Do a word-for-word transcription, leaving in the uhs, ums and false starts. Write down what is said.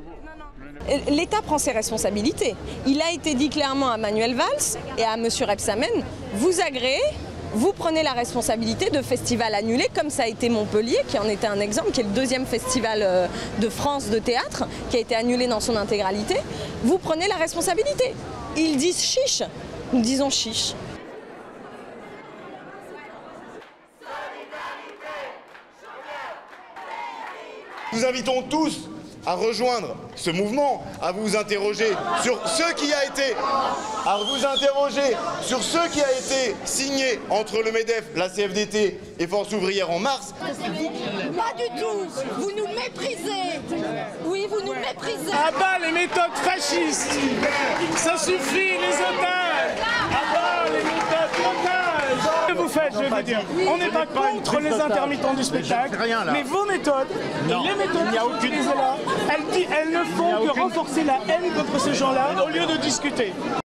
L'État prend ses responsabilités. Il a été dit clairement à Manuel Valls et à M. Rebsamen, vous agréez, vous prenez la responsabilité de festivals annulés, comme ça a été Montpellier, qui en était un exemple, qui est le deuxième festival de France de théâtre, qui a été annulé dans son intégralité. Vous prenez la responsabilité. Ils disent chiche, nous disons chiche. Nous invitons tous à rejoindre ce mouvement, à vous interroger sur ce qui a été, à vous interroger sur ce qui a été signé entre le MEDEF, la C F D T et Force ouvrière en mars. Pas du tout. Vous nous méprisez. Oui, vous nous méprisez. À bas les méthodes fascistes. Ça suffit, les otages. À bas les méthodes otages. Ce que vous faites, je veux dire, on n'est pas contre les intermittents du spectacle, mais vos méthodes, et les méthodes que vous utilisez là, elles, elles ne font que renforcer la haine contre ces gens-là au lieu de discuter.